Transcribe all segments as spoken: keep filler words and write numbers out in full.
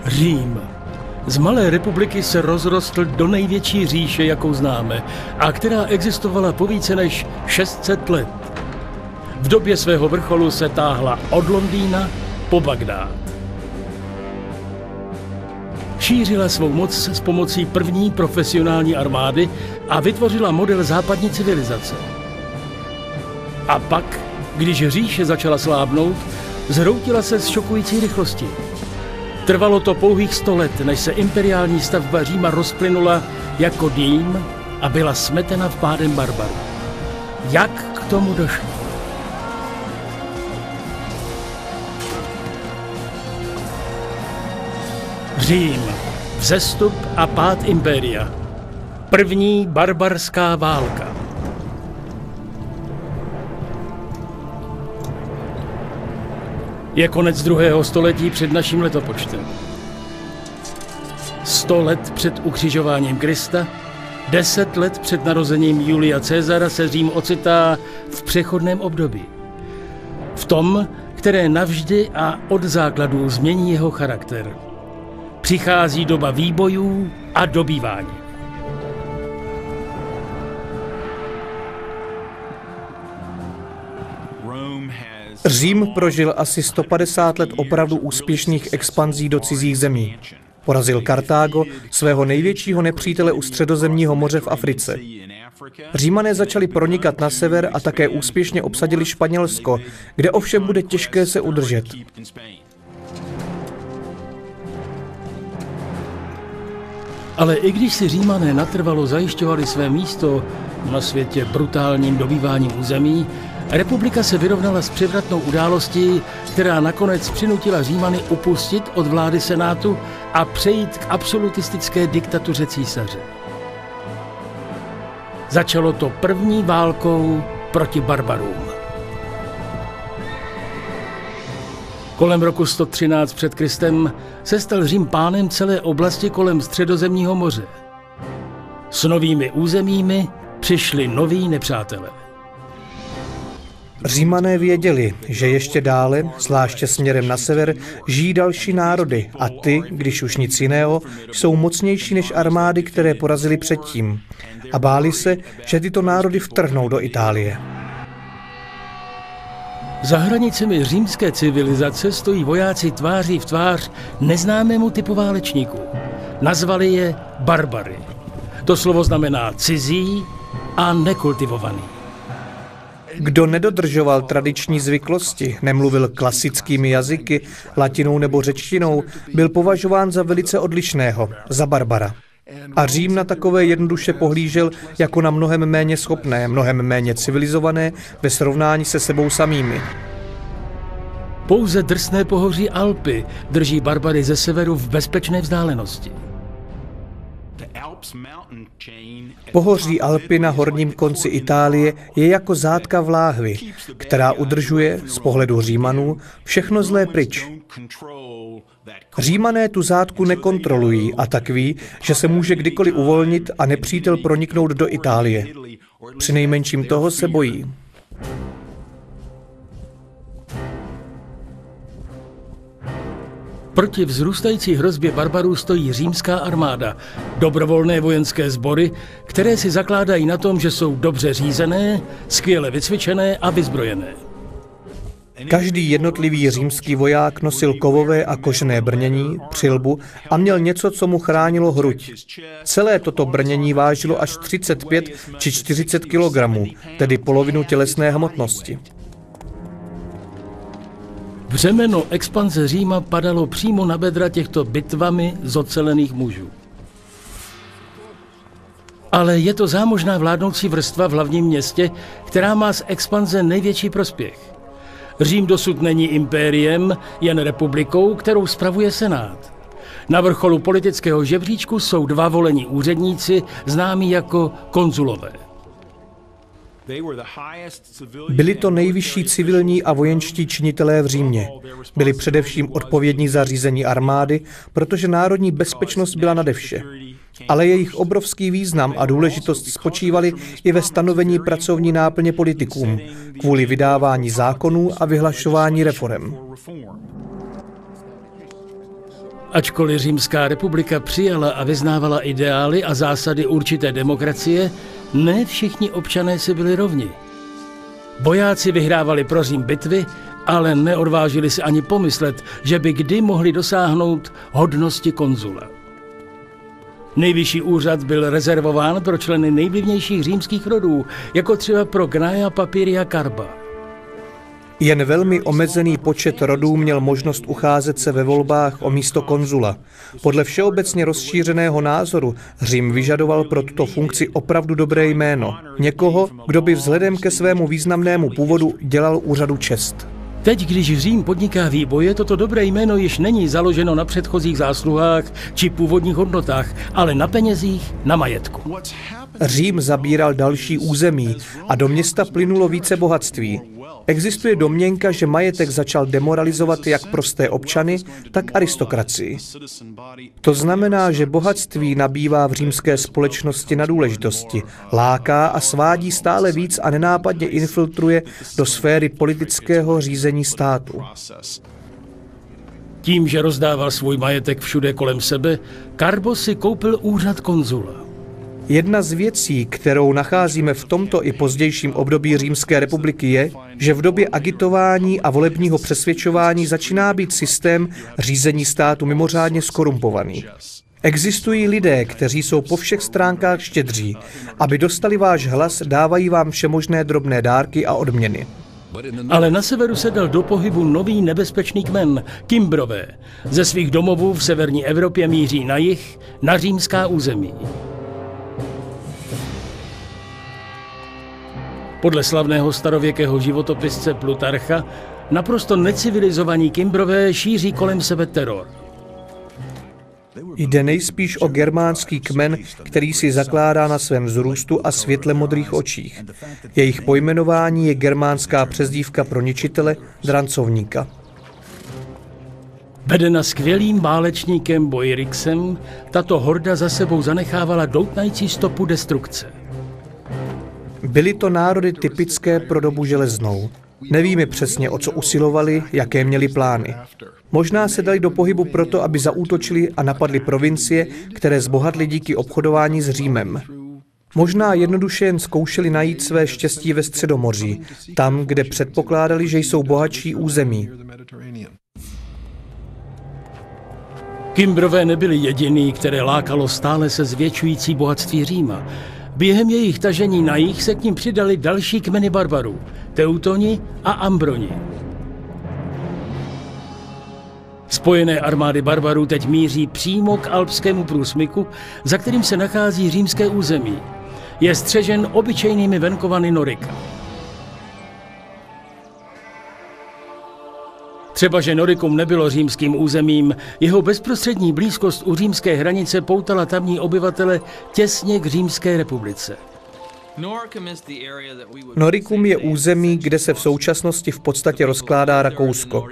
Řím. Z malé republiky se rozrostl do největší říše, jakou známe, a která existovala po více než šest set let. V době svého vrcholu se táhla od Londýna po Bagdád. Šířila svou moc s pomocí první profesionální armády a vytvořila model západní civilizace. A pak, když říše začala slábnout, zhroutila se s šokující rychlostí. Trvalo to pouhých sto let, než se imperiální stavba Říma rozplynula jako dým a byla smetena vpádem barbarů. Jak k tomu došlo? Řím. Vzestup a pád impéria. První barbarská válka. Je konec druhého století před naším letopočtem. Sto let před ukřižováním Krista, deset let před narozením Julia Caesara se Řím ocitá v přechodném období. V tom, které navždy a od základů změní jeho charakter. Přichází doba výbojů a dobývání. Řím prožil asi sto padesát let opravdu úspěšných expanzí do cizích zemí. Porazil Kartágo, svého největšího nepřítele u Středozemního moře v Africe. Římané začali pronikat na sever a také úspěšně obsadili Španělsko, kde ovšem bude těžké se udržet. Ale i když si Římané natrvalo zajišťovali své místo na světě brutálním dobýváním území, republika se vyrovnala s převratnou událostí, která nakonec přinutila Římany upustit od vlády senátu a přejít k absolutistické diktatuře císaře. Začalo to první válkou proti barbarům. Kolem roku sto třináct před Kristem se stal Řím pánem celé oblasti kolem Středozemního moře. S novými územími přišli noví nepřátelé. Římané věděli, že ještě dále, zvláště směrem na sever, žijí další národy a ty, když už nic jiného, jsou mocnější než armády, které porazili předtím. A báli se, že tyto národy vtrhnou do Itálie. Za hranicemi římské civilizace stojí vojáci tváří v tvář neznámému typu válečníků. Nazvali je barbary. To slovo znamená cizí a nekultivovaný. Kdo nedodržoval tradiční zvyklosti, nemluvil klasickými jazyky, latinou nebo řečtinou, byl považován za velice odlišného, za barbara. A Řím na takové jednoduše pohlížel jako na mnohem méně schopné, mnohem méně civilizované ve srovnání se sebou samými. Pouze drsné pohoří Alpy drží barbary ze severu v bezpečné vzdálenosti. Pohoří Alpy na horním konci Itálie je jako zátka vláhvy, která udržuje, z pohledu Římanů, všechno zlé pryč. Římané tu zátku nekontrolují a tak ví, že se může kdykoliv uvolnit a nepřítel proniknout do Itálie. Přinejmenším toho se bojí. Proti vzrůstající hrozbě barbarů stojí římská armáda, dobrovolné vojenské sbory, které si zakládají na tom, že jsou dobře řízené, skvěle vycvičené a vyzbrojené. Každý jednotlivý římský voják nosil kovové a kožené brnění, přilbu a měl něco, co mu chránilo hruď. Celé toto brnění vážilo až třicet pět či čtyřicet kilogramů, tedy polovinu tělesné hmotnosti. Břemeno expanze Říma padalo přímo na bedra těchto bitvami zocelených mužů. Ale je to zámožná vládnoucí vrstva v hlavním městě, která má z expanze největší prospěch. Řím dosud není impériem, jen republikou, kterou spravuje senát. Na vrcholu politického žebříčku jsou dva volení úředníci, známí jako konzulové. Byli to nejvyšší civilní a vojenští činitelé v Římě. Byli především odpovědní za řízení armády, protože národní bezpečnost byla nade vše. Ale jejich obrovský význam a důležitost spočívaly i ve stanovení pracovní náplně politikům, kvůli vydávání zákonů a vyhlašování reforem. Ačkoliv Římská republika přijala a vyznávala ideály a zásady určité demokracie, ne všichni občané si byli rovni. Vojáci vyhrávali pro Řím bitvy, ale neodvážili si ani pomyslet, že by kdy mohli dosáhnout hodnosti konzula. Nejvyšší úřad byl rezervován pro členy nejvlivnějších římských rodů, jako třeba pro Gnaea Papiria Carba. Jen velmi omezený počet rodů měl možnost ucházet se ve volbách o místo konzula. Podle všeobecně rozšířeného názoru Řím vyžadoval pro tuto funkci opravdu dobré jméno. Někoho, kdo by vzhledem ke svému významnému původu dělal úřadu čest. Teď, když Řím podniká výboje, toto dobré jméno již není založeno na předchozích zásluhách či původních hodnotách, ale na penězích, na majetku. Řím zabíral další území a do města plynulo více bohatství. Existuje domněnka, že majetek začal demoralizovat jak prosté občany, tak aristokracii. To znamená, že bohatství nabývá v římské společnosti na důležitosti, láká a svádí stále víc a nenápadně infiltruje do sféry politického řízení státu. Tím, že rozdával svůj majetek všude kolem sebe, Carbo si koupil úřad konzula. Jedna z věcí, kterou nacházíme v tomto i pozdějším období Římské republiky, je, že v době agitování a volebního přesvědčování začíná být systém řízení státu mimořádně skorumpovaný. Existují lidé, kteří jsou po všech stránkách štědří. Aby dostali váš hlas, dávají vám všemožné drobné dárky a odměny. Ale na severu se dal do pohybu nový nebezpečný kmen, Kimbrové. Ze svých domovů v severní Evropě míří na jih, na římská území. Podle slavného starověkého životopisce Plutarcha naprosto necivilizovaní Kimbrové šíří kolem sebe teror. Jde nejspíš o germánský kmen, který si zakládá na svém vzrůstu a světle modrých očích. Jejich pojmenování je germánská přezdívka pro ničitele, drancovníka. Vedena skvělým válečníkem Boirixem, tato horda za sebou zanechávala doutnající stopu destrukce. Byly to národy typické pro dobu železnou. Nevíme přesně, o co usilovali, jaké měli plány. Možná se dali do pohybu proto, aby zaútočili a napadli provincie, které zbohatly díky obchodování s Římem. Možná jednoduše jen zkoušeli najít své štěstí ve Středomoří, tam, kde předpokládali, že jsou bohatší území. Kimbrové nebyli jediný, které lákalo stále se zvětšující bohatství Říma. Během jejich tažení na jih se k nim přidali další kmeny barbarů, Teutoni a Ambroni. Spojené armády barbarů teď míří přímo k alpskému průsmyku, za kterým se nachází římské území. Je střežen obyčejnými venkovany Norika. Třeba, že Noricum nebylo římským územím, jeho bezprostřední blízkost u římské hranice poutala tamní obyvatele těsně k Římské republice. Noricum je území, kde se v současnosti v podstatě rozkládá Rakousko.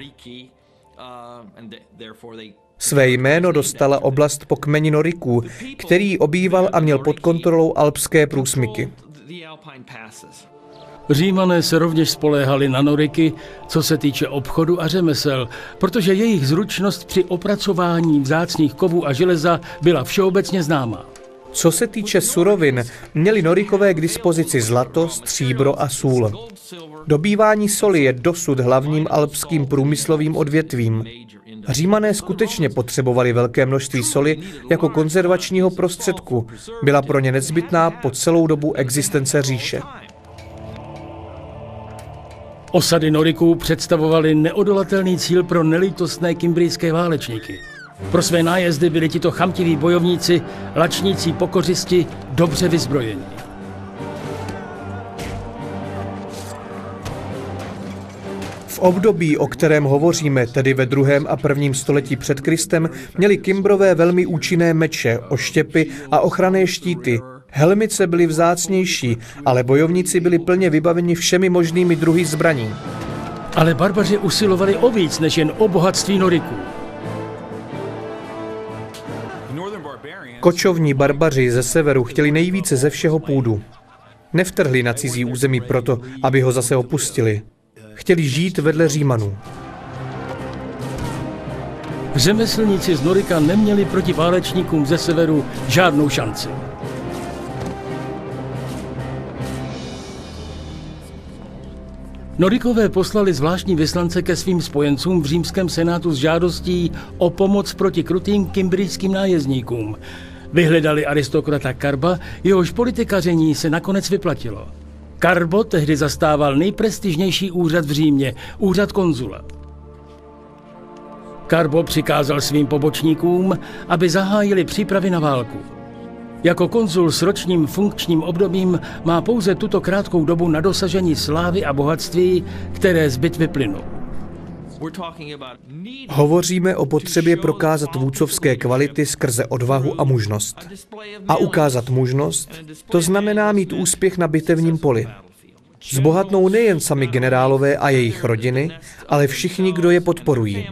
Své jméno dostala oblast po kmeni Noriků, který obýval a měl pod kontrolou alpské průsmyky. Římané se rovněž spoléhali na Noriky, co se týče obchodu a řemesel, protože jejich zručnost při opracování vzácných kovů a železa byla všeobecně známá. Co se týče surovin, měli Norikové k dispozici zlato, stříbro a sůl. Dobývání soli je dosud hlavním alpským průmyslovým odvětvím. Římané skutečně potřebovali velké množství soli jako konzervačního prostředku. Byla pro ně nezbytná po celou dobu existence říše. Osady Noriků představovaly neodolatelný cíl pro nelítostné kimbrijské válečníky. Pro své nájezdy byli tito chamtiví bojovníci, lačnící pokořisti, dobře vyzbrojení. V období, o kterém hovoříme, tedy ve druhém a prvním století před Kristem, měli Kimbrové velmi účinné meče, oštěpy a ochranné štíty. Helmice byly vzácnější, ale bojovníci byli plně vybaveni všemi možnými druhy zbraní. Ale barbaři usilovali o víc než jen o bohatství Noriků. Kočovní barbaři ze severu chtěli nejvíce ze všeho půdu. Nevtrhli na cizí území proto, aby ho zase opustili. Chtěli žít vedle Římanů. Řemeslníci z Norika neměli proti válečníkům ze severu žádnou šanci. Norikové poslali zvláštní vyslance ke svým spojencům v římském senátu s žádostí o pomoc proti krutým kimbrijským nájezdníkům. Vyhledali aristokrata Carba, jehož politikaření se nakonec vyplatilo. Carbo tehdy zastával nejprestižnější úřad v Římě, úřad konzula. Carbo přikázal svým pobočníkům, aby zahájili přípravy na válku. Jako konzul s ročním funkčním obdobím má pouze tuto krátkou dobu na dosažení slávy a bohatství, které z bitvy plynou. Hovoříme o potřebě prokázat vůdcovské kvality skrze odvahu a mužnost. A ukázat mužnost, to znamená mít úspěch na bitevním poli. Zbohatnou nejen sami generálové a jejich rodiny, ale všichni, kdo je podporují.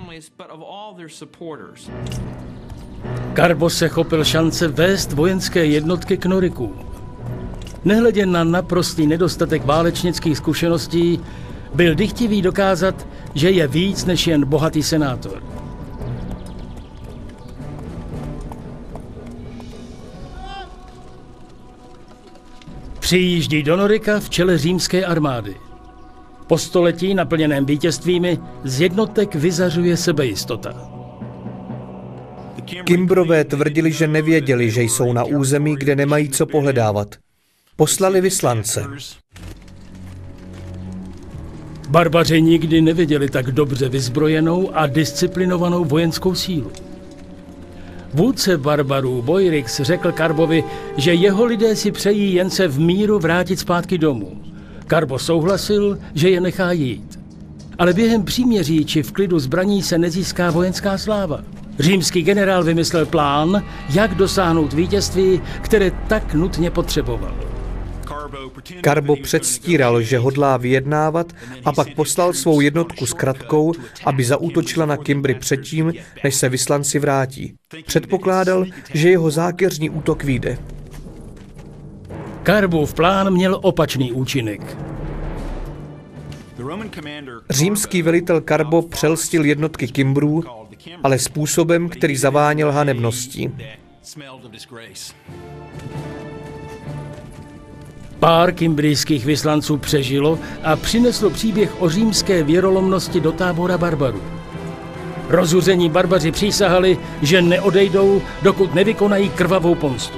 Carbo se chopil šance vést vojenské jednotky k Norikům. Nehledě na naprostý nedostatek válečnických zkušeností, byl dychtivý dokázat, že je víc než jen bohatý senátor. Přijíždí do Norika v čele římské armády. Po století naplněném vítězstvími z jednotek vyzařuje sebejistota. Kimbrové tvrdili, že nevěděli, že jsou na území, kde nemají co pohledávat. Poslali vyslance. Barbaři nikdy neviděli tak dobře vyzbrojenou a disciplinovanou vojenskou sílu. Vůdce barbarů Boiryx řekl Carbovi, že jeho lidé si přejí jen se v míru vrátit zpátky domů. Carbo souhlasil, že je nechá jít. Ale během příměří či v klidu zbraní se nezíská vojenská sláva. Římský generál vymyslel plán, jak dosáhnout vítězství, které tak nutně potřeboval. Carbo předstíral, že hodlá vyjednávat, a pak poslal svou jednotku s kratkou, aby zaútočila na Kimbry předtím, než se vyslanci vrátí. Předpokládal, že jeho zákeřný útok vyjde. Carbův plán měl opačný účinek. Římský velitel Carbo přelstil jednotky Kimbrů, ale způsobem, který zaváněl hanebností. Pár kimbrijských vyslanců přežilo a přineslo příběh o římské věrolomnosti do tábora barbarů. Rozuření barbaři přísahali, že neodejdou, dokud nevykonají krvavou pomstu.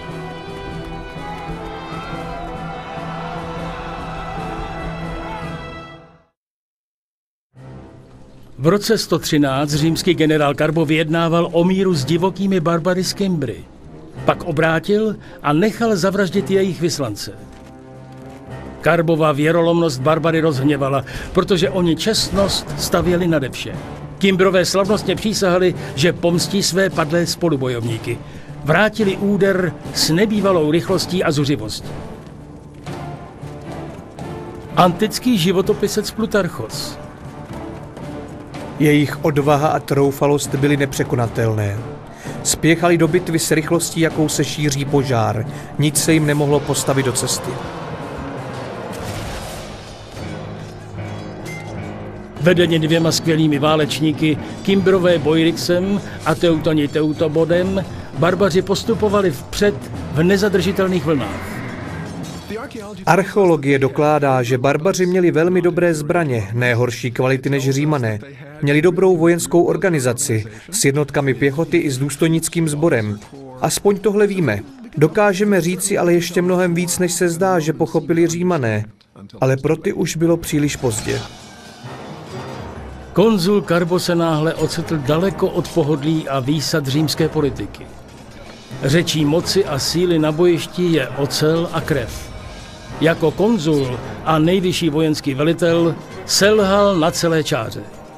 V roce sto třináct římský generál Carbo vyjednával o míru s divokými barbary z Kimbry. Pak obrátil a nechal zavraždit jejich vyslance. Carbova věrolomnost barbary rozhněvala, protože oni čestnost stavěli nade vše. Kimbrové slavnostně přísahali, že pomstí své padlé spolubojovníky. Vrátili úder s nebývalou rychlostí a zuřivostí. Antický životopisec Plutarchos. Jejich odvaha a troufalost byly nepřekonatelné. Spěchali do bitvy s rychlostí, jakou se šíří požár. Nic se jim nemohlo postavit do cesty. Vedeni dvěma skvělými válečníky, Kimbrové Boiryxem a Teutoni Teutobodem, barbaři postupovali vpřed v nezadržitelných vlnách. Archeologie dokládá, že barbaři měli velmi dobré zbraně, ne horší kvality než Římané. Měli dobrou vojenskou organizaci, s jednotkami pěchoty i s důstojnickým sborem. Aspoň tohle víme. Dokážeme říci ale ještě mnohem víc, než se zdá, že pochopili Římané. Ale pro ty už bylo příliš pozdě. Konzul Carbo se náhle ocitl daleko od pohodlí a výsad římské politiky. Řečí moci a síly na bojišti je ocel a krev. Jako konzul a nejvyšší vojenský velitel selhal na celé čáře.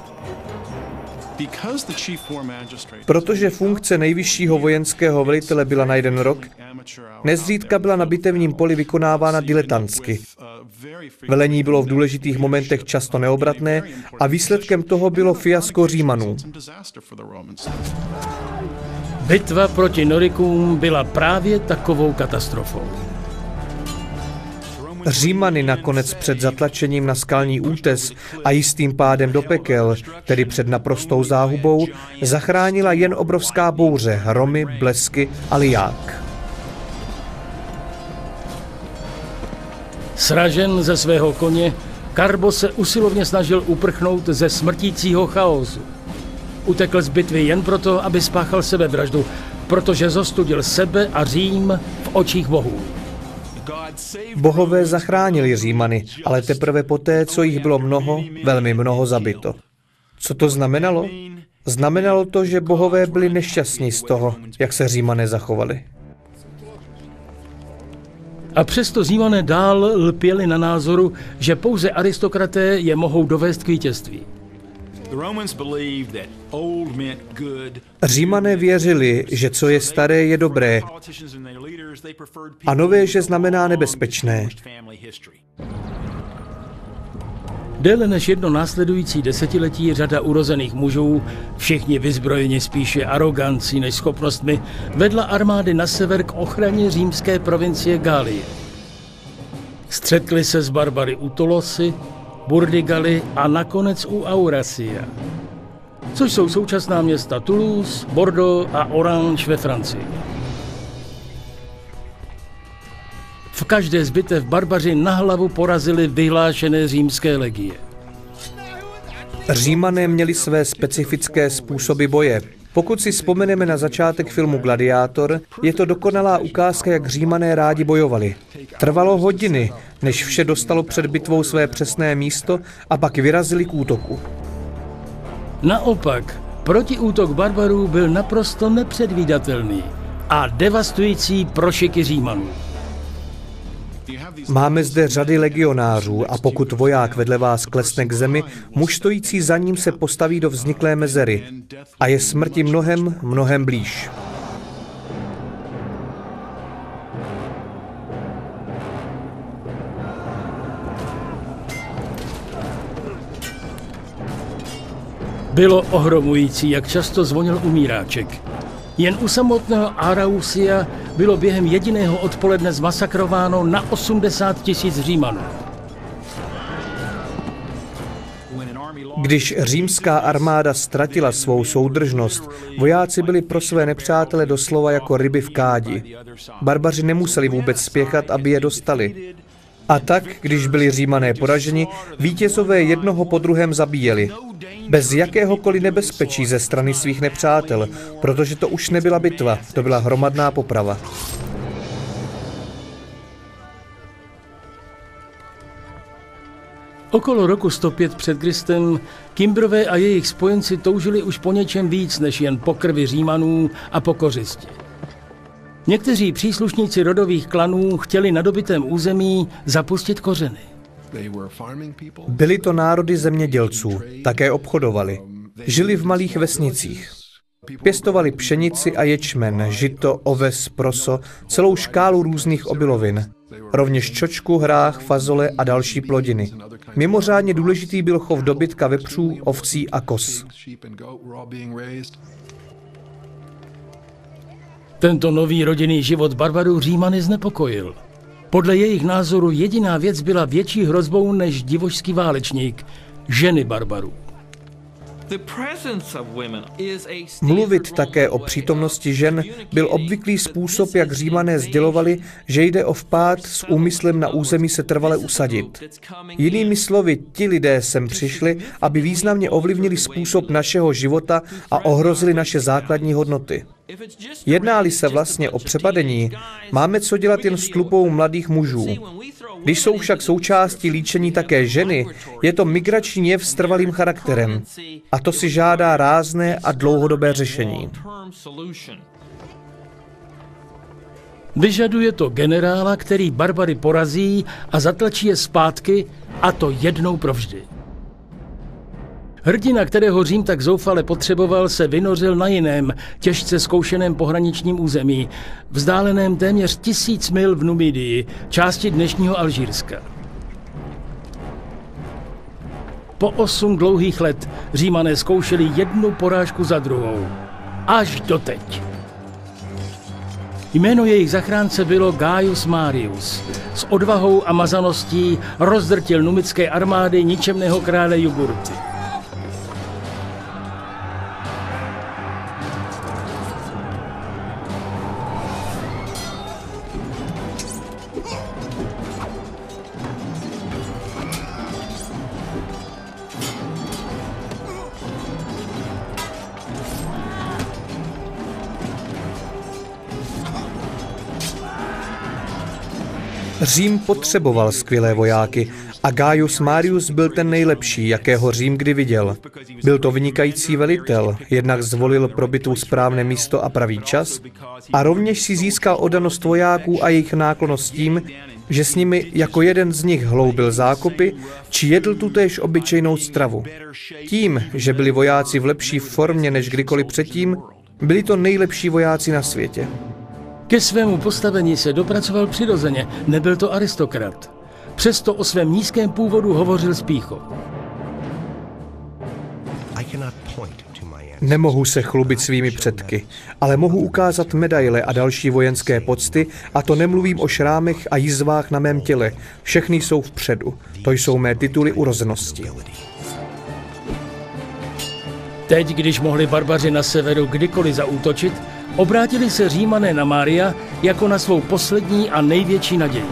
Protože funkce nejvyššího vojenského velitele byla na jeden rok, nezřídka byla na bitevním poli vykonávána diletantsky. Velení bylo v důležitých momentech často neobratné a výsledkem toho bylo fiasko Římanů. Bitva proti Norikům byla právě takovou katastrofou. Římany nakonec před zatlačením na skalní útes a jistým pádem do pekel, tedy před naprostou záhubou, zachránila jen obrovská bouře, hromy, blesky a liják. Sražen ze svého koně, Carbo se usilovně snažil uprchnout ze smrtícího chaosu. Utekl z bitvy jen proto, aby spáchal sebevraždu, protože zostudil sebe a Řím v očích bohů. Bohové zachránili Římany, ale teprve poté, co jich bylo mnoho, velmi mnoho zabito. Co to znamenalo? Znamenalo to, že bohové byli nešťastní z toho, jak se Římané zachovali. A přesto Římané dál lpěli na názoru, že pouze aristokraté je mohou dovést k vítězství. Římané věřili, že co je staré, je dobré a nové, že znamená nebezpečné. Déle než jedno následující desetiletí řada urozených mužů, všichni vyzbrojeni spíše arogancí než schopnostmi, vedla armády na sever k ochraně římské provincie Galie. Střetli se s barbary u Tolosy, Burdigali a nakonec u Aurasia, což jsou současná města Toulouse, Bordeaux a Orange ve Francii. V každé z bitev barbaři na hlavu porazili vyhlášené římské legie. Římané měli své specifické způsoby boje. Pokud si vzpomeneme na začátek filmu Gladiátor, je to dokonalá ukázka, jak Římané rádi bojovali. Trvalo hodiny, než vše dostalo před bitvou své přesné místo a pak vyrazili k útoku. Naopak, protiútok barbarů byl naprosto nepředvídatelný a devastující pro šiky Římanů. Máme zde řady legionářů a pokud voják vedle vás klesne k zemi, muž stojící za ním se postaví do vzniklé mezery a je smrti mnohem, mnohem blíž. Bylo ohromující, jak často zvonil umíráček. Jen u samotného Arausia bylo během jediného odpoledne zmasakrováno na osmdesát tisíc Římanů. Když římská armáda ztratila svou soudržnost, vojáci byli pro své nepřátele doslova jako ryby v kádi. Barbaři nemuseli vůbec spěchat, aby je dostali. A tak, když byli Římané poraženi, vítězové jednoho po druhém zabíjeli. Bez jakéhokoliv nebezpečí ze strany svých nepřátel, protože to už nebyla bitva, to byla hromadná poprava. Okolo roku sto pět před Kristem Kimbrové a jejich spojenci toužili už po něčem víc než jen po krvi Římanů a po kořisti. Někteří příslušníci rodových klanů chtěli na dobytém území zapustit kořeny. Byli to národy zemědělců, také obchodovali. Žili v malých vesnicích. Pěstovali pšenici a ječmen, žito, oves, proso, celou škálu různých obilovin. Rovněž čočku, hrách, fazole a další plodiny. Mimořádně důležitý byl chov dobytka vepřů, ovcí a koz. Tento nový rodinný život barbarů Římany znepokojil. Podle jejich názoru jediná věc byla větší hrozbou než divošský válečník – ženy barbarů. Mluvit také o přítomnosti žen byl obvyklý způsob, jak Římané sdělovali, že jde o vpád s úmyslem na území se trvale usadit. Jinými slovy, ti lidé sem přišli, aby významně ovlivnili způsob našeho života a ohrozili naše základní hodnoty. Jedná-li se vlastně o přepadení, máme co dělat jen s tlupou mladých mužů. Když jsou však součástí líčení také ženy, je to migrační jev s trvalým charakterem. A to si žádá rázné a dlouhodobé řešení. Vyžaduje to generála, který barbary porazí a zatlačí je zpátky, a to jednou provždy. Hrdina, kterého Řím tak zoufale potřeboval, se vynořil na jiném, těžce zkoušeném pohraničním území, vzdáleném téměř tisíc mil v Numidii, části dnešního Alžírska. Po osm dlouhých let Římané zkoušeli jednu porážku za druhou. Až doteď. Jméno jejich zachránce bylo Gaius Marius. S odvahou a mazaností rozdrtil numické armády ničemného krále Jugurty. Řím potřeboval skvělé vojáky a Gaius Marius byl ten nejlepší, jakého Řím kdy viděl. Byl to vynikající velitel, jednak zvolil pro bitvu správné místo a pravý čas a rovněž si získal oddanost vojáků a jejich náklonnost tím, že s nimi jako jeden z nich hloubil zákopy či jedl tutéž obyčejnou stravu. Tím, že byli vojáci v lepší formě než kdykoliv předtím, byli to nejlepší vojáci na světě. Ke svému postavení se dopracoval přirozeně, nebyl to aristokrat. Přesto o svém nízkém původu hovořil s pýchou. Nemohu se chlubit svými předky, ale mohu ukázat medaile a další vojenské pocty, a to nemluvím o šrámech a jizvách na mém těle. Všechny jsou vpředu. To jsou mé tituly urozenosti. Teď, když mohli barbaři na severu kdykoliv zaútočit, obrátili se Římané na Mária jako na svou poslední a největší naději.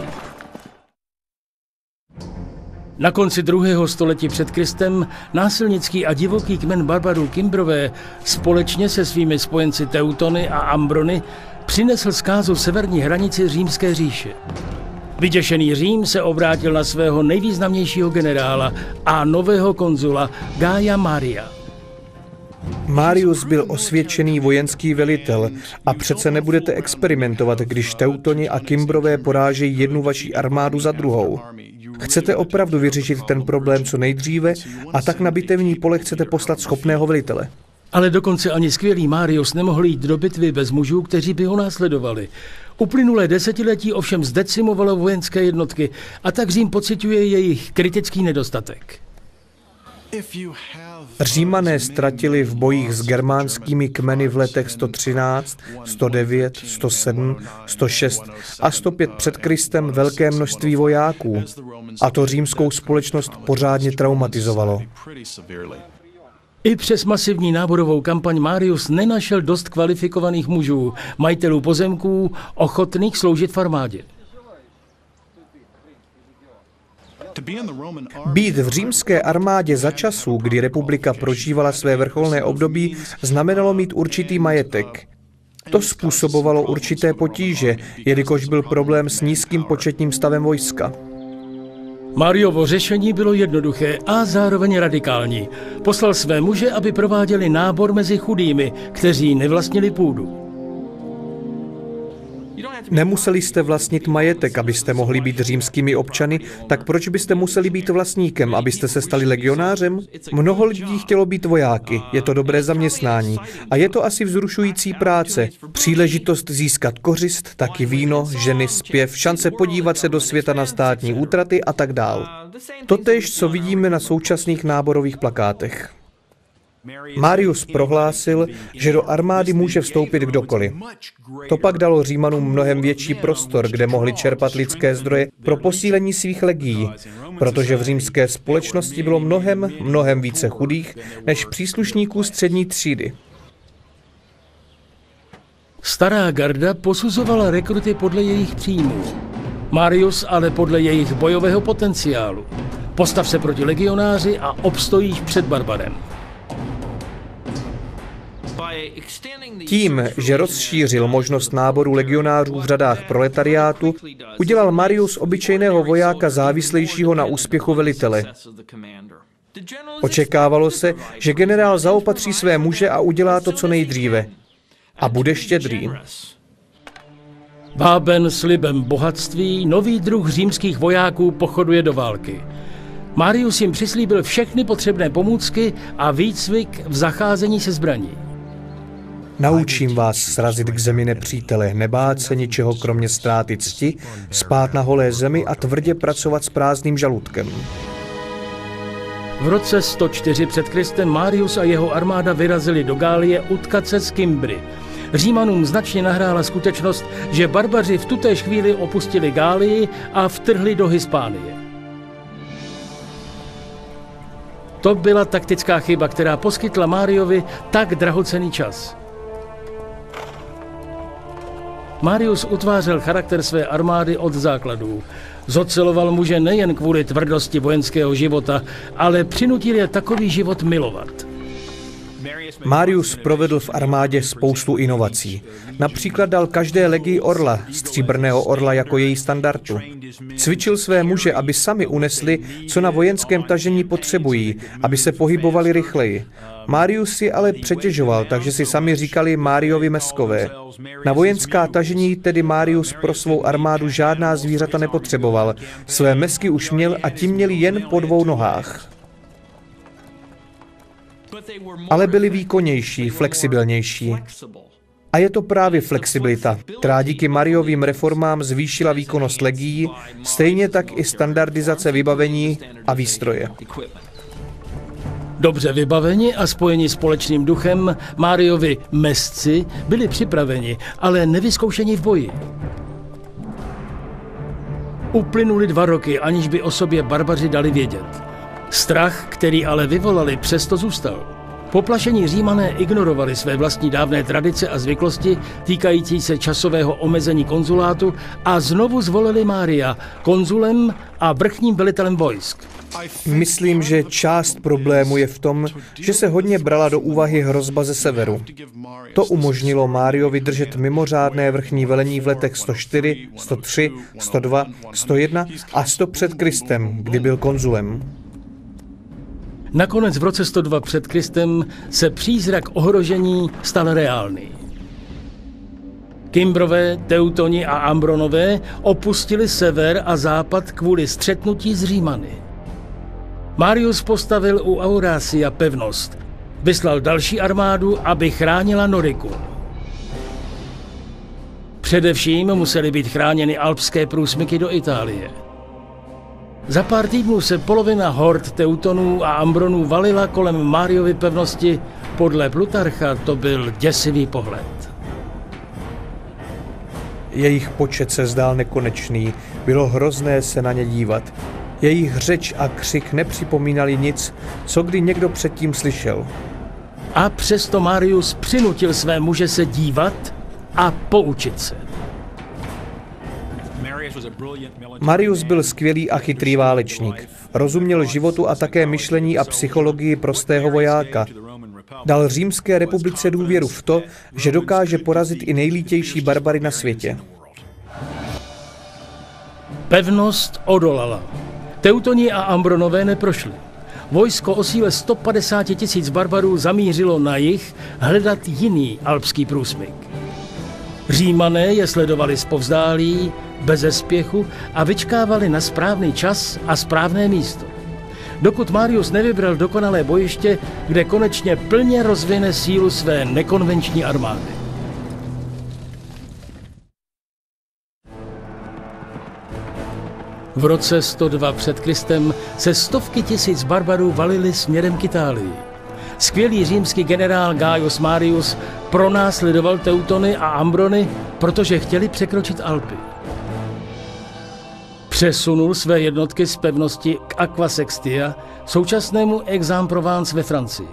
Na konci druhého století před Kristem násilnický a divoký kmen barbarů Kimbrové společně se svými spojenci Teutony a Ambrony přinesl zkázu severní hranici Římské říše. Vyděšený Řím se obrátil na svého nejvýznamnějšího generála a nového konzula Gaia Maria. Marius byl osvědčený vojenský velitel a přece nebudete experimentovat, když Teutoni a Kimbrové porážejí jednu vaší armádu za druhou. Chcete opravdu vyřešit ten problém co nejdříve a tak na bitevní pole chcete poslat schopného velitele. Ale dokonce ani skvělý Marius nemohl jít do bitvy bez mužů, kteří by ho následovali. Uplynulé desetiletí ovšem zdecimovalo vojenské jednotky a tak Řím pociťuje jejich kritický nedostatek. Římané ztratili v bojích s germánskými kmeny v letech sto třináct, sto devět, sto sedm, sto šest a sto pět před Kristem velké množství vojáků a to římskou společnost pořádně traumatizovalo. I přes masivní náborovou kampaň Marius nenašel dost kvalifikovaných mužů, majitelů pozemků, ochotných sloužit v armádě. Být v římské armádě za časů, kdy republika prožívala své vrcholné období, znamenalo mít určitý majetek. To způsobovalo určité potíže, jelikož byl problém s nízkým početním stavem vojska. Mariovo řešení bylo jednoduché a zároveň radikální. Poslal své muže, aby prováděli nábor mezi chudými, kteří nevlastnili půdu. Nemuseli jste vlastnit majetek, abyste mohli být římskými občany, tak proč byste museli být vlastníkem, abyste se stali legionářem? Mnoho lidí chtělo být vojáky, je to dobré zaměstnání a je to asi vzrušující práce. Příležitost získat kořist, taky víno, ženy, zpěv, šance podívat se do světa na státní útraty a tak dál. Totéž, co vidíme na současných náborových plakátech. Marius prohlásil, že do armády může vstoupit kdokoliv. To pak dalo Římanům mnohem větší prostor, kde mohli čerpat lidské zdroje pro posílení svých legií, protože v římské společnosti bylo mnohem, mnohem více chudých než příslušníků střední třídy. Stará garda posuzovala rekruty podle jejich příjmů. Marius ale podle jejich bojového potenciálu. Postav se proti legionáři a obstojíš před barbarem. Tím, že rozšířil možnost náboru legionářů v řadách proletariátu, udělal Marius obyčejného vojáka závislejšího na úspěchu velitele. Očekávalo se, že generál zaopatří své muže a udělá to co nejdříve. A bude štědrý. Váben slibem bohatství, nový druh římských vojáků pochoduje do války. Marius jim přislíbil všechny potřebné pomůcky a výcvik v zacházení se zbraní. Naučím vás srazit k zemi nepřítele, nebát se ničeho kromě ztráty cti, spát na holé zemi a tvrdě pracovat s prázdným žaludkem. V roce sto čtyři před Kristem Marius a jeho armáda vyrazili do Gálie utkat se s Kimbry. Římanům značně nahrála skutečnost, že barbaři v tutéž chvíli opustili Gálii a vtrhli do Hispánie. To byla taktická chyba, která poskytla Mariovi tak drahocenný čas. Marius utvářel charakter své armády od základů. Zoceloval muže nejen kvůli tvrdosti vojenského života, ale přinutil je takový život milovat. Marius provedl v armádě spoustu inovací. Například dal každé legii orla, stříbrného orla jako její standardu. Cvičil své muže, aby sami unesli, co na vojenském tažení potřebují, aby se pohybovali rychleji. Marius si ale přetěžoval, takže si sami říkali Mariovi meskové. Na vojenská tažení tedy Marius pro svou armádu žádná zvířata nepotřeboval. Své mesky už měl a ti měli jen po dvou nohách. Ale byli výkonnější, flexibilnější. A je to právě flexibilita, která díky Mariovým reformám zvýšila výkonnost legií, stejně tak i standardizace vybavení a výstroje. Dobře vybaveni a spojeni společným duchem, Mariovi mesci byli připraveni, ale nevyzkoušeni v boji. Uplynuli dva roky, aniž by o sobě barbaři dali vědět. Strach, který ale vyvolali, přesto zůstal. Poplašení Římané ignorovali své vlastní dávné tradice a zvyklosti týkající se časového omezení konzulátu a znovu zvolili Maria konzulem a vrchním velitelem vojsk. Myslím, že část problému je v tom, že se hodně brala do úvahy hrozba ze severu. To umožnilo Mariovi držet mimořádné vrchní velení v letech sto čtyři, sto tři, sto dva, sto jedna a sto před Kristem, kdy byl konzulem. Nakonec v roce sto dva před Kristem se přízrak ohrožení stal reálný. Kimbrové, Teutoni a Ambronové opustili sever a západ kvůli střetnutí s Římany. Marius postavil u Aurasia pevnost. Vyslal další armádu, aby chránila Noricum. Především musely být chráněny alpské průsmyky do Itálie. Za pár týdnů se polovina hord Teutonů a Ambronů valila kolem Mariovy pevnosti. Podle Plutarcha to byl děsivý pohled. Jejich počet se zdál nekonečný, bylo hrozné se na ně dívat. Jejich řeč a křik nepřipomínali nic, co kdy někdo předtím slyšel. A přesto Marius přinutil své muže se dívat a poučit se. Marius byl skvělý a chytrý válečník. Rozuměl životu a také myšlení a psychologii prostého vojáka. Dal Římské republice důvěru v to, že dokáže porazit i nejlítější barbary na světě. Pevnost odolala. Teutoni a Ambronové neprošli. Vojsko o síle sto padesát tisíc barbarů zamířilo na jih hledat jiný alpský průsmyk. Římané je sledovali zpovzdálí, beze spěchu a vyčkávali na správný čas a správné místo. Dokud Marius nevybral dokonalé bojiště, kde konečně plně rozvine sílu své nekonvenční armády. V roce sto dva před Kristem se stovky tisíc barbarů valily směrem k Itálii. Skvělý římský generál Gaius Marius pronásledoval Teutony a Ambrony, protože chtěli překročit Alpy. Přesunul své jednotky z pevnosti k Aqua Sextia, současnému Aix-en-Provence ve Francii.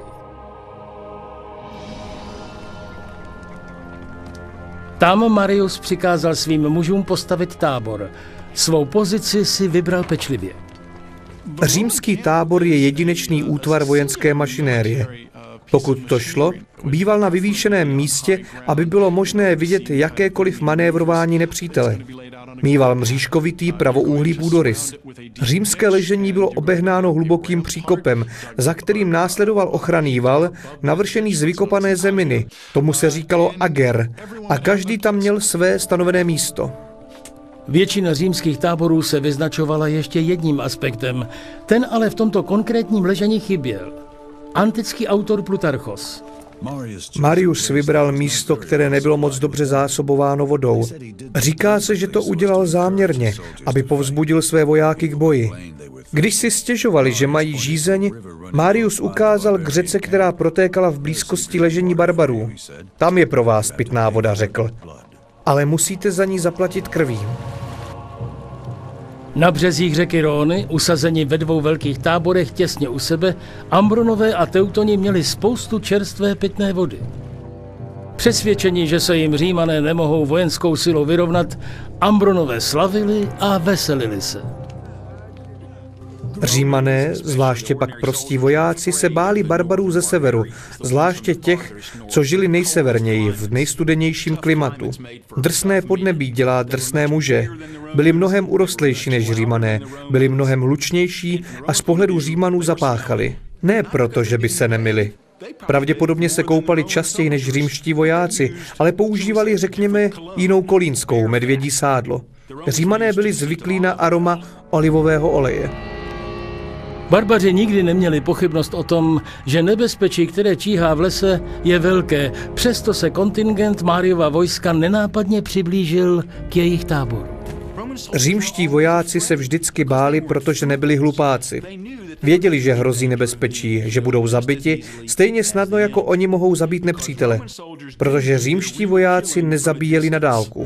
Tam Marius přikázal svým mužům postavit tábor. Svou pozici si vybral pečlivě. Římský tábor je jedinečný útvar vojenské mašinérie. Pokud to šlo, býval na vyvýšeném místě, aby bylo možné vidět jakékoliv manévrování nepřítele. Mýval mřížkovitý pravoúhlý půdorys. Římské ležení bylo obehnáno hlubokým příkopem, za kterým následoval ochranný val, navršený z vykopané zeminy. Tomu se říkalo ager a každý tam měl své stanovené místo. Většina římských táborů se vyznačovala ještě jedním aspektem, ten ale v tomto konkrétním ležení chyběl. Antický autor Plutarchos. Marius vybral místo, které nebylo moc dobře zásobováno vodou. Říká se, že to udělal záměrně, aby povzbudil své vojáky k boji. Když si stěžovali, že mají žízeň, Marius ukázal k řece, která protékala v blízkosti ležení barbarů. Tam je pro vás pitná voda, řekl. Ale musíte za ní zaplatit krví. Na březích řeky Róny, usazeni ve dvou velkých táborech těsně u sebe, Ambronové a Teutoni měli spoustu čerstvé pitné vody. Přesvědčení, že se jim Římané nemohou vojenskou silou vyrovnat, Ambronové slavili a veselili se. Římané, zvláště pak prostí vojáci, se báli barbarů ze severu, zvláště těch, co žili nejseverněji, v nejstudenějším klimatu. Drsné podnebí dělá drsné muže. Byli mnohem urostlejší než Římané, byli mnohem hlučnější a z pohledu Římanů zapáchali. Ne proto, že by se nemili. Pravděpodobně se koupali častěji než římští vojáci, ale používali, řekněme, jinou kolínskou, medvědí sádlo. Římané byli zvyklí na aroma olivového oleje. Barbaři nikdy neměli pochybnost o tom, že nebezpečí, které číhá v lese, je velké, přesto se kontingent Mariova vojska nenápadně přiblížil k jejich táboru. Římští vojáci se vždycky báli, protože nebyli hlupáci. Věděli, že hrozí nebezpečí, že budou zabiti, stejně snadno jako oni mohou zabít nepřítele, protože římští vojáci nezabíjeli na dálku.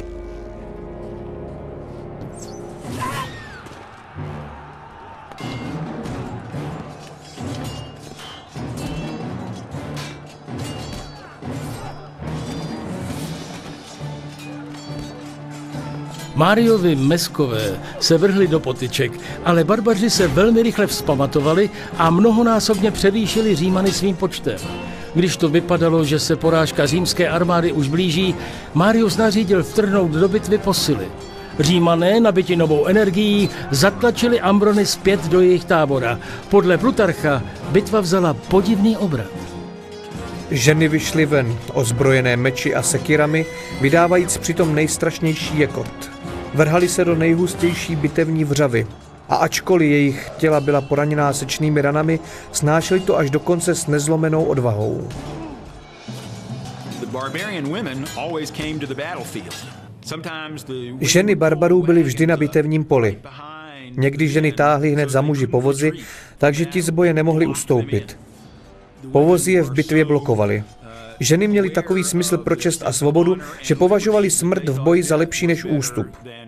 Mariovi meskové se vrhli do potyček, ale barbaři se velmi rychle vzpamatovali a mnohonásobně převýšili Římany svým počtem. Když to vypadalo, že se porážka římské armády už blíží, Marius nařídil vtrhnout do bitvy posily. Římané, nabiti novou energií, zatlačili Ambrony zpět do jejich tábora. Podle Plutarcha bitva vzala podivný obrat. Ženy vyšly ven, ozbrojené meči a sekirami, vydávajíc přitom nejstrašnější jekot. Vrhali se do nejhustější bitevní vřavy a ačkoliv jejich těla byla poraněná sečnými ranami, snášeli to až do konce s nezlomenou odvahou. Ženy barbarů byly vždy na bitevním poli. Někdy ženy táhly hned za muži povozy, takže ti z boje nemohli ustoupit. Povozy je v bitvě blokovali. Ženy měly takový smysl pro čest a svobodu, že považovali smrt v boji za lepší než ústup.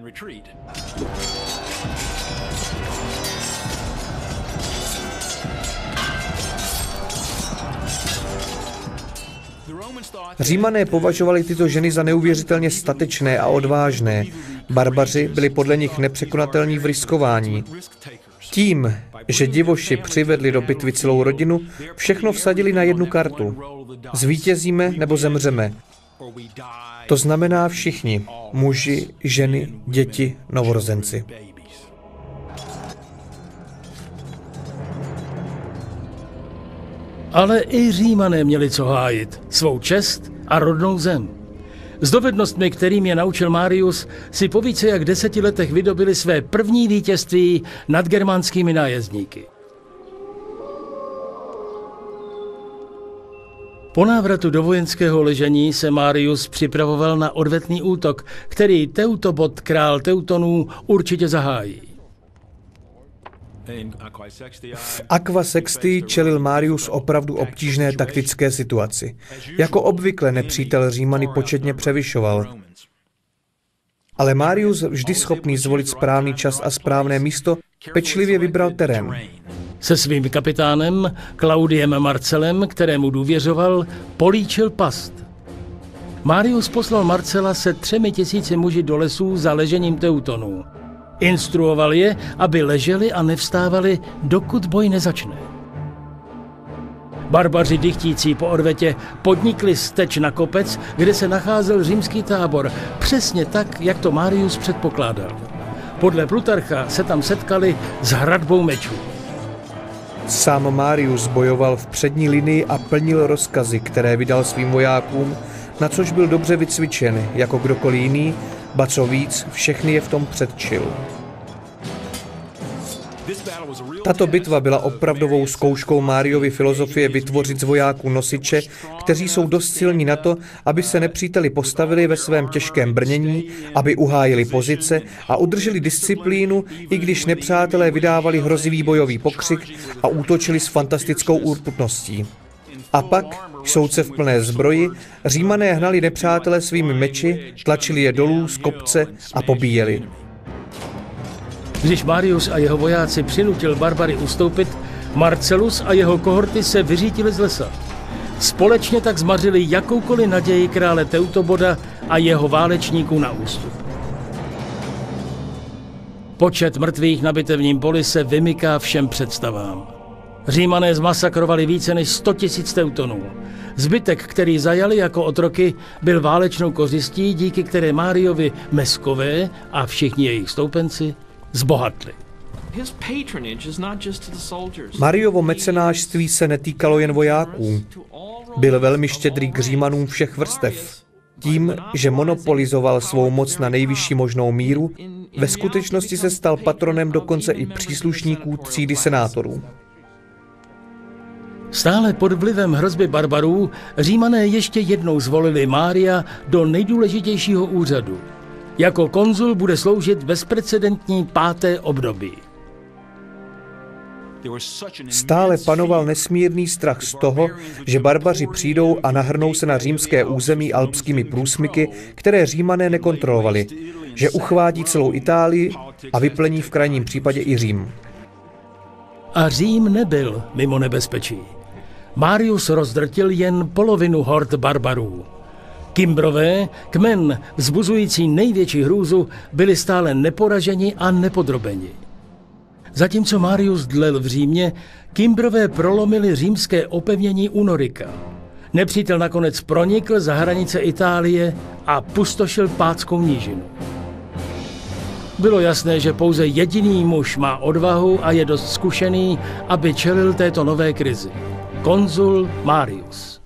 Římané považovali tyto ženy za neuvěřitelně statečné a odvážné. Barbaři byli podle nich nepřekonatelní v riskování. Tím, že divoši přivedli do bitvy celou rodinu, všechno vsadili na jednu kartu. Zvítězíme nebo zemřeme. To znamená všichni, muži, ženy, děti, novorozenci. Ale i Římané měli co hájit, svou čest a rodnou zem. S dovednostmi, kterým je naučil Marius, si po více jak deseti letech vydobili své první vítězství nad germánskými nájezdníky. Po návratu do vojenského ležení se Marius připravoval na odvetný útok, který Teutobod, král Teutonů, určitě zahájí. V Aquae Sextii čelil Marius opravdu obtížné taktické situaci. Jako obvykle nepřítel Římany početně převyšoval. Ale Marius, vždy schopný zvolit správný čas a správné místo, pečlivě vybral terén. Se svým kapitánem Claudiem Marcelem, kterému důvěřoval, políčil past. Marius poslal Marcela se třemi tisíci muži do lesů za ležením Teutonů. Instruoval je, aby leželi a nevstávali, dokud boj nezačne. Barbaři dychtící po odvetě podnikli steč na kopec, kde se nacházel římský tábor, přesně tak, jak to Marius předpokládal. Podle Plutarcha se tam setkali s hradbou mečů. Sám Marius bojoval v přední linii a plnil rozkazy, které vydal svým vojákům, na což byl dobře vycvičen, jako kdokoliv jiný, ba co víc, všechny je v tom předčil. Tato bitva byla opravdovou zkouškou Mariovy filozofie vytvořit z vojáků nosiče, kteří jsou dost silní na to, aby se nepříteli postavili ve svém těžkém brnění, aby uhájili pozice a udrželi disciplínu, i když nepřátelé vydávali hrozivý bojový pokřik a útočili s fantastickou úrputností. A pak, soudce v plné zbroji, Římané hnali nepřátele svými meči, tlačili je dolů z kopce a pobíjeli. Když Marius a jeho vojáci přinutil barbary ustoupit, Marcellus a jeho kohorty se vyřítili z lesa. Společně tak zmařili jakoukoliv naději krále Teutoboda a jeho válečníků na ústup. Počet mrtvých na bitevním poli se vymyká všem představám. Římané zmasakrovali více než sto tisíc teutonů. Zbytek, který zajali jako otroky, byl válečnou kořistí, díky které Mariovi Meskové a všichni jejich stoupenci zbohatli. Mariovo mecenášství se netýkalo jen vojáků. Byl velmi štědrý k Římanům všech vrstev. Tím, že monopolizoval svou moc na nejvyšší možnou míru, ve skutečnosti se stal patronem dokonce i příslušníků třídy senátorů. Stále pod vlivem hrozby barbarů Římané ještě jednou zvolili Mária do nejdůležitějšího úřadu. Jako konzul bude sloužit bezprecedentní páté období. Stále panoval nesmírný strach z toho, že barbaři přijdou a nahrnou se na římské území alpskými průsmyky, které Římané nekontrolovali, že uchvátí celou Itálii a vyplení v krajním případě i Řím. A Řím nebyl mimo nebezpečí. Marius rozdrtil jen polovinu hord barbarů. Kimbrové, kmen vzbuzující největší hrůzu, byli stále neporaženi a nepodrobeni. Zatímco Marius dlel v Římě, Kimbrové prolomili římské opevnění u Norika. Nepřítel nakonec pronikl za hranice Itálie a pustošil Pátskou nížinu. Bylo jasné, že pouze jediný muž má odvahu a je dost zkušený, aby čelil této nové krizi. Konzul Marius.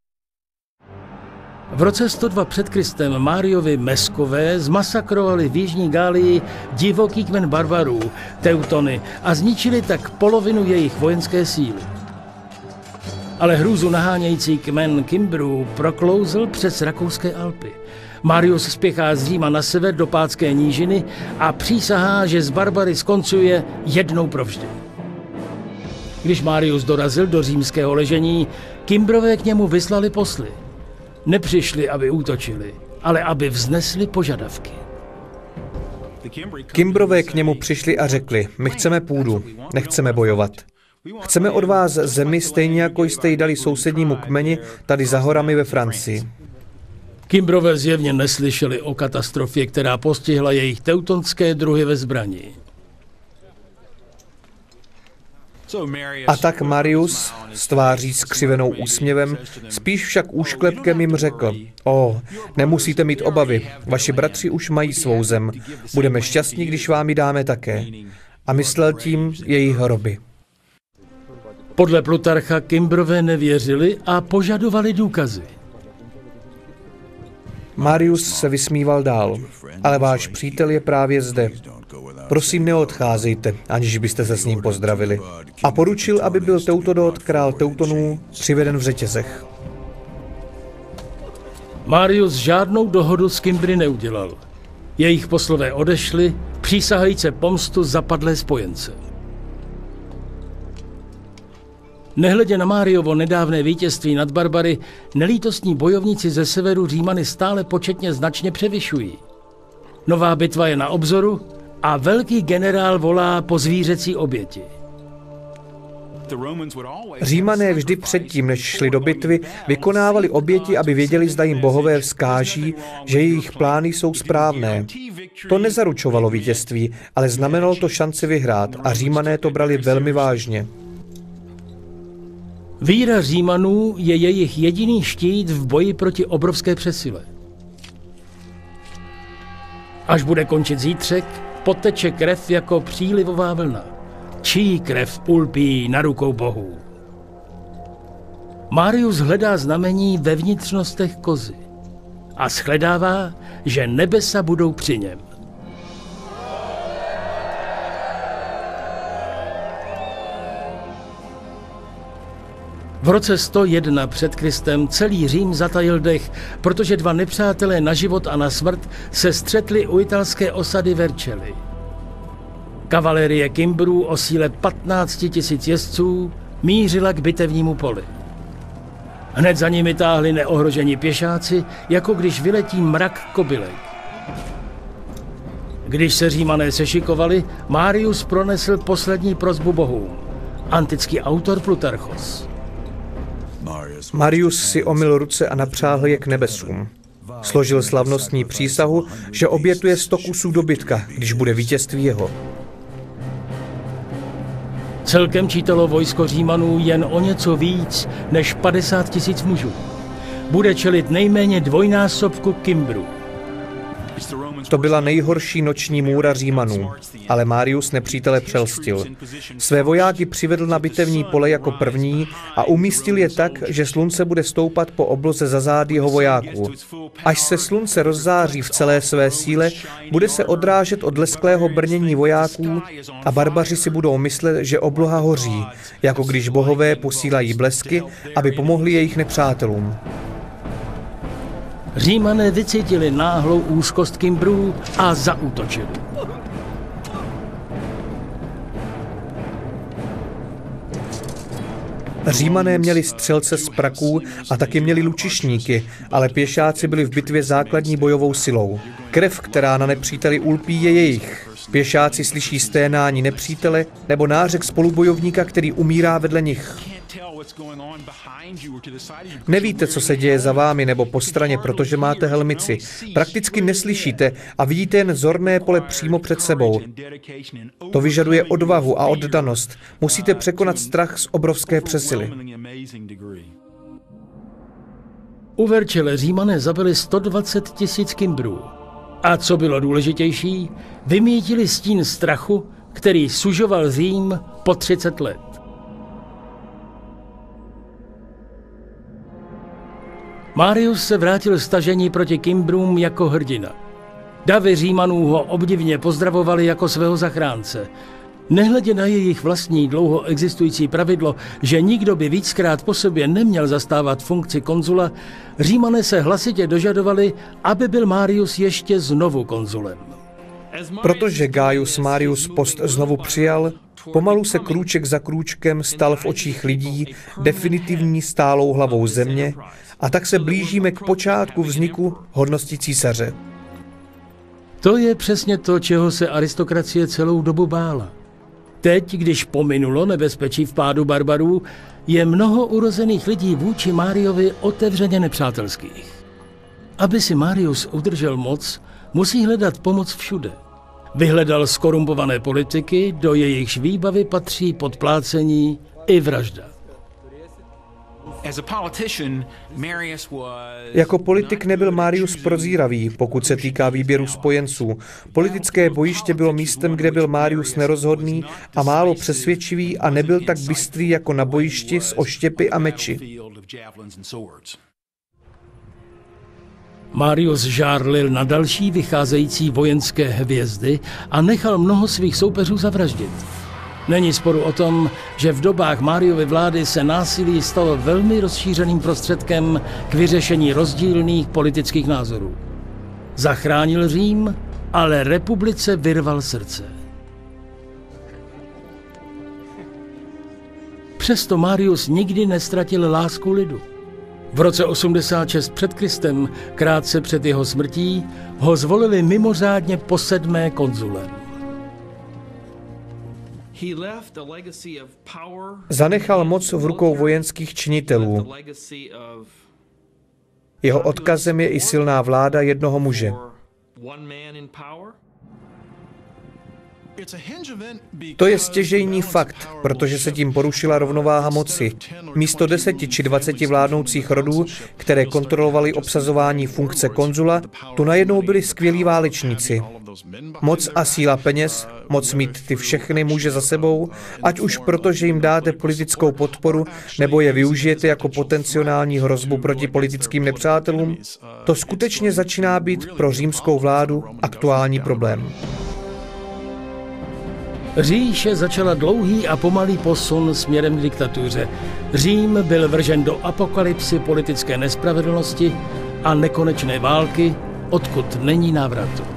V roce sto dva před Kristem Mariovi Meskové zmasakrovali v Jižní Gálii divoký kmen barbarů, Teutony, a zničili tak polovinu jejich vojenské síly. Ale hrůzu nahánějící kmen Kimbrů proklouzl přes rakouské Alpy. Marius spěchá z Říma na sever do Pátské nížiny a přísahá, že s barbary skoncuje jednou provždy. Když Marius dorazil do římského ležení, Kimbrové k němu vyslali posly. Nepřišli, aby útočili, ale aby vznesli požadavky. Kimbrové k němu přišli a řekli, my chceme půdu, nechceme bojovat. Chceme od vás zemi stejně, jako jste ji dali sousednímu kmeni tady za horami ve Francii. Kimbrové zjevně neslyšeli o katastrofě, která postihla jejich teutonské druhy ve zbrani. A tak Marius, s tváří skřivenou úsměvem, spíš však úšklepkem jim řekl, o, nemusíte mít obavy, vaši bratři už mají svou zem, budeme šťastní, když vám ji dáme také. A myslel tím jejich hroby. Podle Plutarcha Kimbrové nevěřili a požadovali důkazy. Marius se vysmíval dál, ale váš přítel je právě zde. Prosím, neodcházejte, aniž byste se s ním pozdravili. A poručil, aby byl Teutodot, král Teutonů, přiveden v řetězech. Marius žádnou dohodu s Kimbry neudělal. Jejich poslové odešli, přísahajíce pomstu zapadlé spojence. Nehledě na Mariovo nedávné vítězství nad barbary, nelítostní bojovníci ze severu Římany stále početně značně převyšují. Nová bitva je na obzoru a velký generál volá po zvířecí oběti. Římané vždy předtím, než šli do bitvy, vykonávali oběti, aby věděli, zda jim bohové vzkáží, že jejich plány jsou správné. To nezaručovalo vítězství, ale znamenalo to šanci vyhrát a Římané to brali velmi vážně. Víra Římanů je jejich jediný štít v boji proti obrovské přesile. Až bude končit zítřek, poteče krev jako přílivová vlna. Čí krev ulpí na rukou bohů? Marius hledá znamení ve vnitřnostech kozy a shledává, že nebesa budou při něm. V roce sto jedna před Kristem celý Řím zatajil dech, protože dva nepřátelé na život a na smrt se střetli u italské osady Vercelli. Kavalerie Kimbrů o síle patnáct tisíc jezdců mířila k bitevnímu poli. Hned za nimi táhli neohrožení pěšáci, jako když vyletí mrak kobylek. Když se Římané sešikovali, Marius pronesl poslední prosbu bohům. Antický autor Plutarchos. Marius si omyl ruce a napřáhl je k nebesům. Složil slavnostní přísahu, že obětuje sto kusů dobytka, když bude vítězství jeho. Celkem čítalo vojsko Římanů jen o něco víc než padesát tisíc mužů. Bude čelit nejméně dvojnásobku Kimbrů. To byla nejhorší noční můra Římanů, ale Marius nepřítele přelstil. Své vojáky přivedl na bitevní pole jako první a umístil je tak, že slunce bude stoupat po obloze za zády jeho vojáků. Až se slunce rozzáří v celé své síle, bude se odrážet od lesklého brnění vojáků a barbaři si budou myslet, že obloha hoří, jako když bohové posílají blesky, aby pomohli jejich nepřátelům. Římané vycítili náhlou úzkost Kimbrů a zaútočili. Římané měli střelce z praků a taky měli lučišníky, ale pěšáci byli v bitvě základní bojovou silou. Krev, která na nepříteli ulpí, je jejich. Pěšáci slyší sténání nepřítele nebo nářek spolubojovníka, který umírá vedle nich. Nevíte, co se děje za vámi nebo po straně, protože máte helmici. Prakticky neslyšíte a vidíte jen zorné pole přímo před sebou. To vyžaduje odvahu a oddanost. Musíte překonat strach z obrovské přesily. U Vercelli Římané zabili sto dvacet tisíc Kimbrů. A co bylo důležitější, vymítili stín strachu, který sužoval Řím po třicet let. Marius se vrátil stažení proti Kimbrům jako hrdina. Davy Římanů ho obdivně pozdravovali jako svého zachránce. Nehledě na jejich vlastní dlouho existující pravidlo, že nikdo by víckrát po sobě neměl zastávat funkci konzula, Římané se hlasitě dožadovali, aby byl Marius ještě znovu konzulem. Protože Gaius Marius post znovu přijal, pomalu se krůček za krůčkem stal v očích lidí definitivní stálou hlavou země a tak se blížíme k počátku vzniku hodnosti císaře. To je přesně to, čeho se aristokracie celou dobu bála. Teď, když pominulo nebezpečí vpádu barbarů, je mnoho urozených lidí vůči Máriovi otevřeně nepřátelských. Aby si Marius udržel moc, musí hledat pomoc všude. Vyhledal skorumpované politiky, do jejichž výbavy patří podplácení i vražda. Jako politik nebyl Marius prozíravý, pokud se týká výběru spojenců. Politické bojiště bylo místem, kde byl Marius nerozhodný a málo přesvědčivý a nebyl tak bystrý jako na bojišti s oštěpy a meči. Marius žárlil na další vycházející vojenské hvězdy a nechal mnoho svých soupeřů zavraždit. Není sporu o tom, že v dobách Mariovy vlády se násilí stalo velmi rozšířeným prostředkem k vyřešení rozdílných politických názorů. Zachránil Řím, ale republice vyrval srdce. Přesto Marius nikdy nestratil lásku lidu. V roce osmdesát šest před Kristem, krátce před jeho smrtí, ho zvolili mimořádně posedmé konzulem. Zanechal moc v rukou vojenských činitelů. Jeho odkazem je i silná vláda jednoho muže. To je stěžejní fakt, protože se tím porušila rovnováha moci. Místo deseti či dvaceti vládnoucích rodů, které kontrolovali obsazování funkce konzula, tu najednou byli skvělí válečníci. Moc a síla peněz, moc mít ty všechny muže za sebou, ať už proto, že jim dáte politickou podporu, nebo je využijete jako potenciální hrozbu proti politickým nepřátelům, to skutečně začíná být pro římskou vládu aktuální problém. Říše začala dlouhý a pomalý posun směrem k diktatuře. Řím byl vržen do apokalypsy politické nespravedlnosti a nekonečné války, odkud není návratu.